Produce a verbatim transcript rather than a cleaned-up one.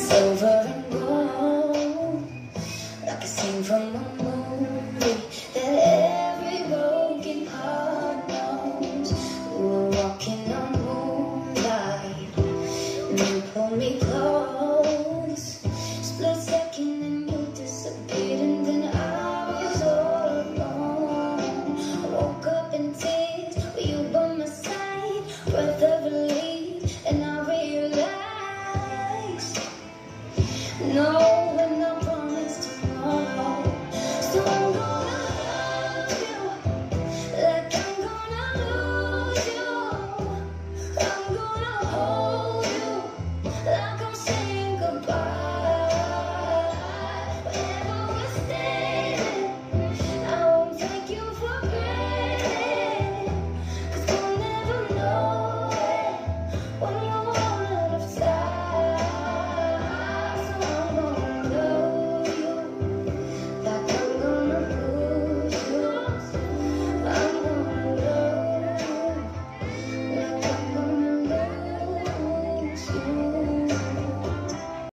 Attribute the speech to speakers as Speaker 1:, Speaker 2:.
Speaker 1: silver and gold, like a scene from a movie that every broken heart knows. We were walking on moonlight, and you pulled me close. Split second and you disappeared, and then I was all alone. I woke up in tears with you by my side, breath of relief, and I realized no.